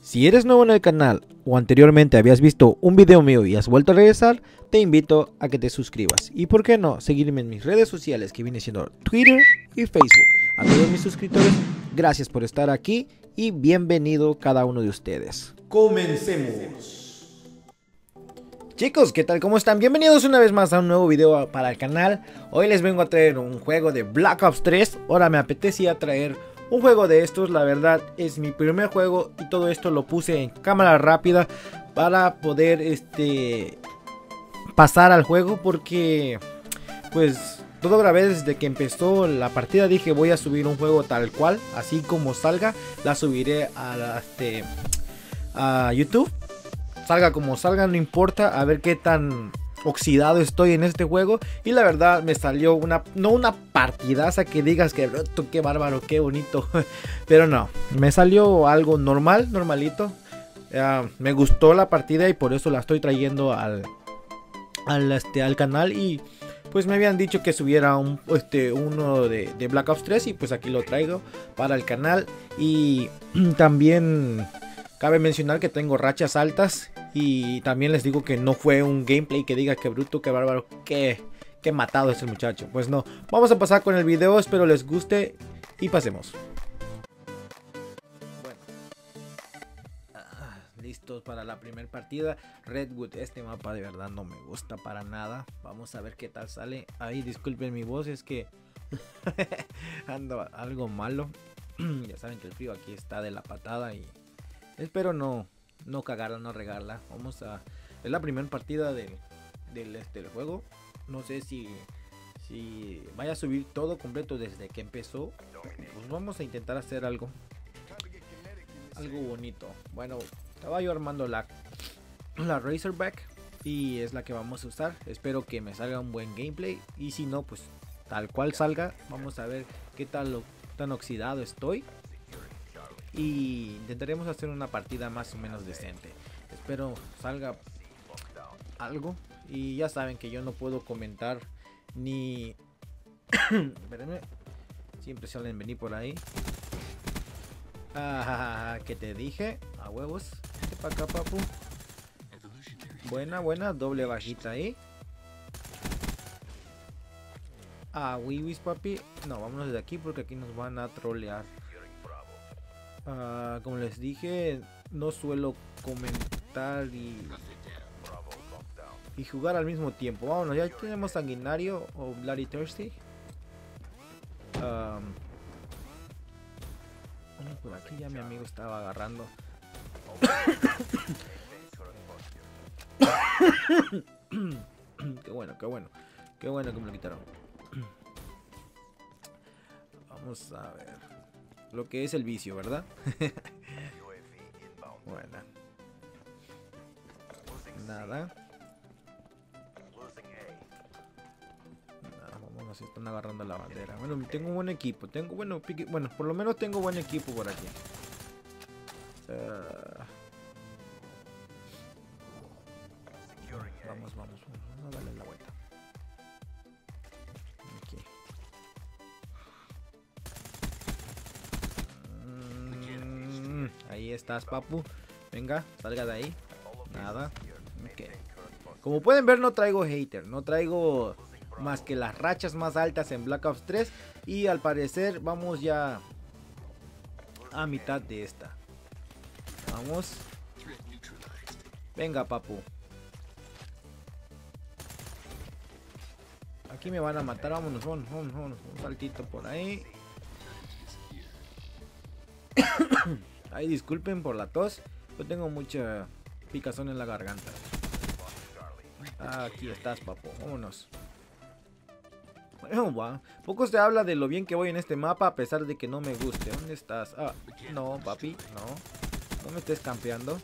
Si eres nuevo en el canal o anteriormente habías visto un video mío y has vuelto a regresar, te invito a que te suscribas. Y por qué no, seguirme en mis redes sociales que viene siendo Twitter y Facebook. A todos mis suscriptores, gracias por estar aquí y bienvenido cada uno de ustedes. ¡Comencemos! Chicos, ¿qué tal? ¿Cómo están? Bienvenidos una vez más a un nuevo video para el canal. Hoy les vengo a traer un juego de Black Ops 3. Ahora me apetecía traer un juego de estos, la verdad es mi primer juego y todo esto lo puse en cámara rápida para poder pasar al juego, porque pues todo grabé desde que empezó la partida. Dije voy a subir un juego tal cual, así como salga, la subiré a YouTube. Salga como salga, no importa, a ver qué tan oxidado estoy en este juego. Y la verdad me salió no una partidaza que digas que qué bárbaro, qué bonito, pero no, me salió algo normal, normalito. Me gustó la partida y por eso la estoy trayendo al canal. Y pues me habían dicho que subiera uno de Black Ops 3 y pues aquí lo traigo para el canal. Y también cabe mencionar que tengo rachas altas. Y también les digo que no fue un gameplay que diga que bruto, que bárbaro, que matado es el muchacho. Pues no, vamos a pasar con el video, espero les guste y pasemos. Bueno, listos para la primera partida. Redwood, este mapa de verdad no me gusta para nada. Vamos a ver qué tal sale. Ahí disculpen mi voz, es que ando algo malo. Ya saben que el frío aquí está de la patada y espero no cagarla, no regarla. Es la primera partida del juego. No sé si vaya a subir todo completo desde que empezó. Pues vamos a intentar hacer algo bonito. Bueno, estaba yo armando la Razorback y es la que vamos a usar. Espero que me salga un buen gameplay, y si no, pues tal cual salga. Vamos a ver qué tan oxidado estoy. Y intentaremos hacer una partida más o menos decente. Espero salga algo. Y ya saben que yo no puedo comentar ni... Espérenme. Siempre suelen venir por ahí. Que te dije. A huevos. Vete para acá, papu. Buena. Doble bajita ahí. Wiwis, papi. No, vámonos de aquí porque aquí nos van a trolear. Como les dije, no suelo comentar y jugar al mismo tiempo. Vámonos, ya tenemos Sanguinario o Bloody Thirsty. Bueno, por aquí ya mi amigo estaba agarrando. Qué bueno que me lo quitaron. Vamos a ver lo que es el vicio, ¿verdad? Bueno. Nada, vámonos, están agarrando la bandera. Bueno, tengo un buen equipo. Bueno, por lo menos tengo buen equipo por aquí. Vamos a darle la vuelta. Aquí. Ahí estás, papu. Venga, salga de ahí. Nada. Okay. Como pueden ver, no traigo hater. No traigo más que las rachas más altas en Black Ops 3. Y al parecer vamos ya a mitad de esta. Vamos. Venga, papu. Aquí me van a matar. Vámonos. Un saltito por ahí. Ay, disculpen por la tos. Yo tengo mucha picazón en la garganta. Aquí estás, papo. Vámonos. Poco se habla de lo bien que voy en este mapa, a pesar de que no me guste. ¿Dónde estás? No, papi, no. No me estés campeando.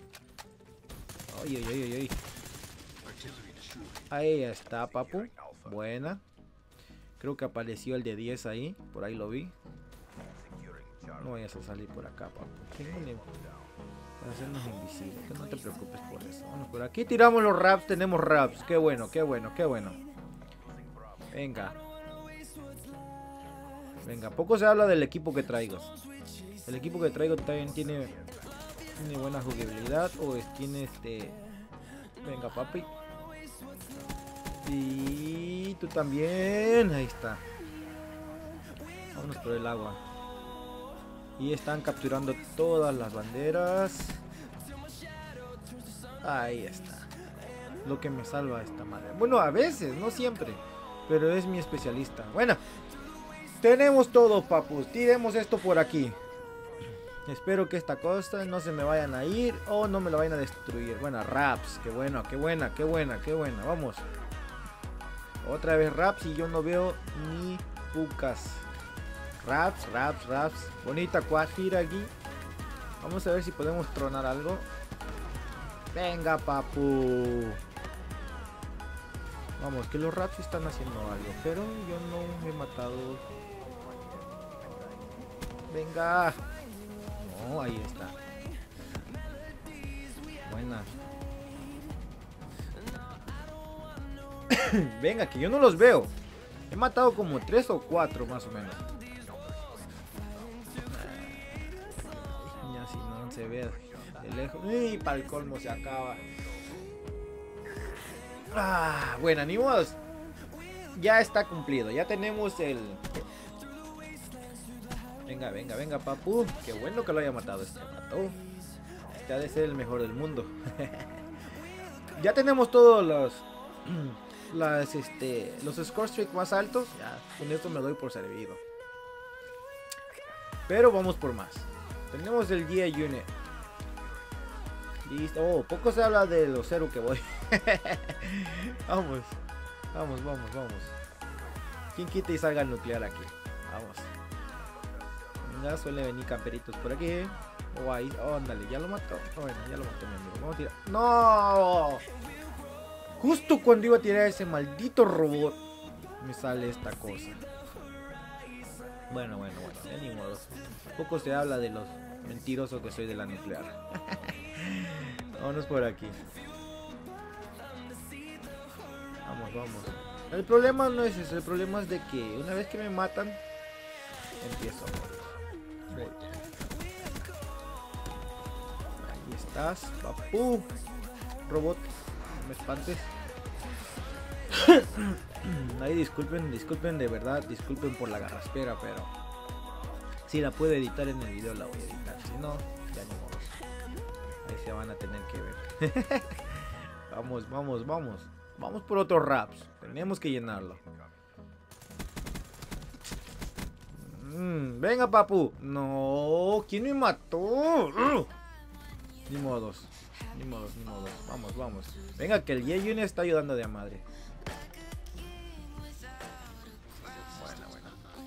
Ay. Ahí está, papu. Buena. Creo que apareció el de 10 ahí. Por ahí lo vi. No vayas a salir por acá, papu. Para hacernos invisibles. Que no te preocupes por eso. Vamos por aquí. Tiramos los raps. Tenemos raps. Qué bueno. Venga, poco se habla del equipo que traigo. El equipo que traigo también tiene Tiene buena jugabilidad. O tiene Venga, papi. Y tú también. Ahí está. Vámonos por el agua. Y están capturando todas las banderas. Ahí está. Lo que me salva esta madre. Bueno, a veces, no siempre. Pero es mi especialista. Bueno, tenemos todo, papus. Tiremos esto por aquí. Espero que esta costa no se me vayan a ir o no me lo vayan a destruir. Bueno, Raps. Qué bueno, qué buena, qué buena, qué buena. Vamos. Otra vez Raps y yo no veo ni pucas. Raps, Raps, Raps. Bonita Quadfira aquí. Vamos a ver si podemos tronar algo. Venga, papu. Vamos, que los Raps están haciendo algo. Pero yo no me he matado. Venga. No, ahí está. Buena. Venga, que yo no los veo. He matado como 3 o 4 más o menos. Ya si no se ve de lejos. Y para el colmo se acaba. Bueno, ni modo. Ya está cumplido. Ya tenemos el... Venga, venga, venga, papu. Qué bueno que lo haya matado este pato. Este ha de ser el mejor del mundo. Ya tenemos todos los score streak más altos. Ya, con esto me doy por servido. Pero vamos por más. Tenemos el GA Unit. Listo. Oh, poco se habla de los 0 que voy. Vamos. Vamos, vamos, vamos. ¿Quién quita y salga el nuclear aquí? Vamos. Venga, suele venir camperitos por aquí. Oh, ahí. Oh, ándale, ya lo mató. Oh, bueno, ya lo mató mi amigo. Vamos a tirar. ¡No! Justo cuando iba a tirar ese maldito robot, me sale esta cosa. Bueno, bueno, bueno. Ya ni modo. Poco se habla de los mentirosos que soy de la nuclear. Vámonos por aquí. Vamos, vamos. El problema no es eso. El problema es de que una vez que me matan, empiezo. Voy. Ahí estás, papu. Robot, no me espantes. Ahí disculpen de verdad, disculpen por la garraspera, pero si la puedo editar en el video la voy a editar, si no, ya ni modo. Ahí se van a tener que ver. Vamos, vamos, vamos. Vamos por otros Raps. Tenemos que llenarlo. Venga, papu. No, ¿quién me mató? Ni modos. Ni modos, ni modos. Vamos, vamos. Venga, que el Ye-Yun está ayudando de a madre. Buena, buena.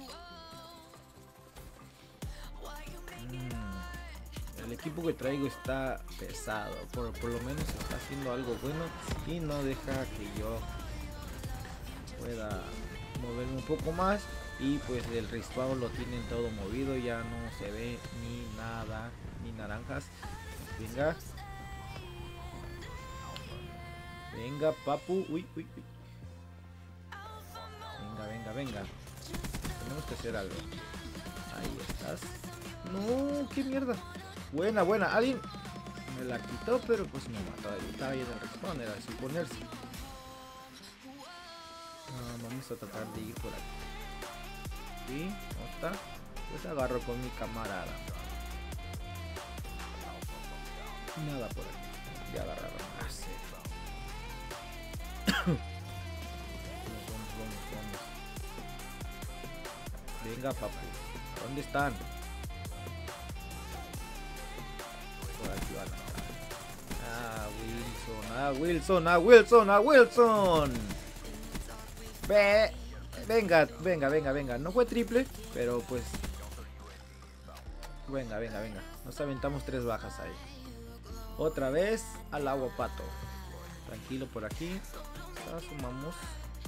El equipo que traigo está pesado. Por lo menos está haciendo algo bueno y no deja que yo pueda moverme un poco más. Y pues el respawn lo tienen todo movido. Ya no se ve ni nada, ni naranjas. Venga. Venga, papu. Uy, uy, uy. Venga, venga, venga. Tenemos que hacer algo. Ahí estás. No, qué mierda. Buena, buena. Alguien me la quitó, pero pues me mató. Estaba ahí en el respawn, era de suponerse. Vamos a tratar de ir por aquí. ¿Sí? ¿Cómo está? Pues agarro con mi camarada. Nada por aquí. Ya agarraron. Vamos. Venga, papu. ¿Dónde están? Por aquí van. Wilson. Venga. No fue triple, pero pues... Venga. Nos aventamos 3 bajas ahí. Otra vez al agua, pato. Tranquilo por aquí. Sumamos.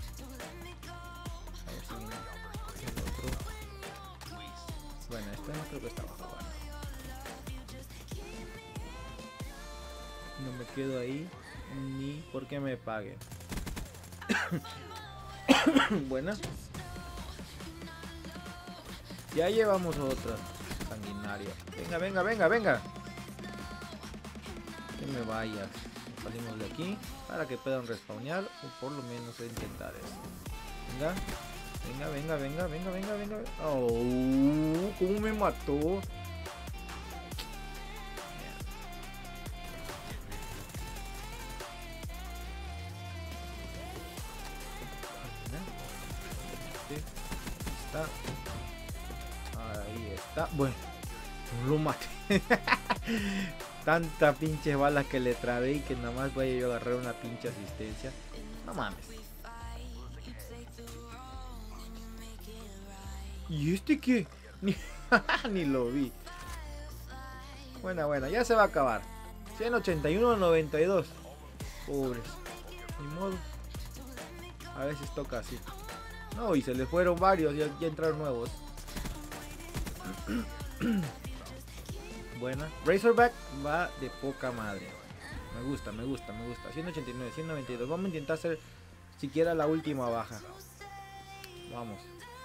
A ver si viene el otro. Bueno, este no creo que está abajo. No me quedo ahí ni porque me paguen. Buena. Ya llevamos otra sanguinaria. Venga. Que me vayas. Salimos de aquí para que puedan respawnear o por lo menos intentar eso. Venga. Venga, venga, venga, venga, venga, venga. Oh, ¿cómo me mató? Está. Ahí está. Bueno, no lo maté. Tanta pinche bala que le trabé y que nada más voy a yo a agarrar una pinche asistencia. No mames. ¿Y este qué? Ni lo vi. Buena, ya se va a acabar. 181-92. Pobres. Ni modo. A veces toca así. No, y se le fueron varios, ya entraron nuevos. Buena. Razorback va de poca madre. Me gusta. 189, 192. Vamos a intentar hacer siquiera la última baja. Vamos.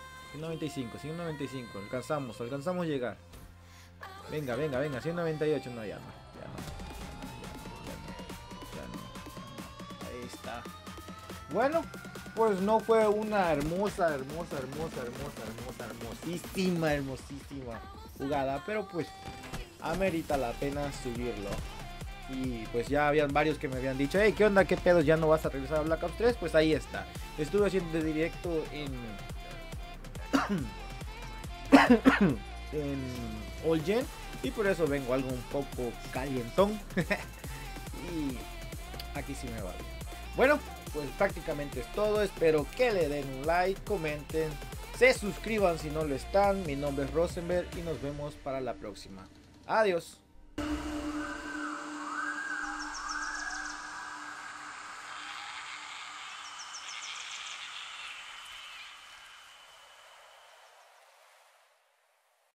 195. Alcanzamos a llegar. Venga. 198. No, ya no. Ahí está. Bueno, pues no fue una hermosísima jugada, pero pues amerita la pena subirlo. Y pues ya habían varios que me habían dicho, hey, ¿qué onda? ¿Qué pedos? ¿Ya no vas a regresar a Black Ops 3? Pues ahí está. Estuve haciendo de directo en All Gen y por eso vengo algo un poco calientón. Y aquí sí me va bien. Bueno, pues prácticamente es todo. Espero que le den un like, comenten, se suscriban si no lo están. Mi nombre es Rosenberg y nos vemos para la próxima. Adiós.